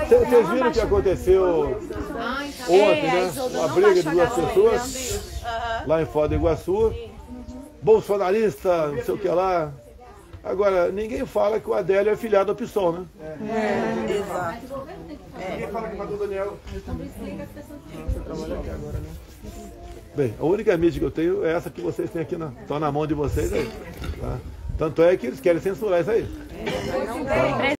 Vocês viram o que aconteceu ontem, né? Uma briga de duas pessoas lá em Foz do Iguaçu. Bolsonarista, não sei o que lá. Agora, ninguém fala que o Adélio é filiado ao PSOL, né? Exato. Ninguém fala que matou o Daniel. Você trabalha aqui agora, né? Bem, a única mídia que eu tenho é essa que vocês têm aqui, estão na mão de vocês aí. Tá? Tanto é que eles querem censurar isso aí. Não tem.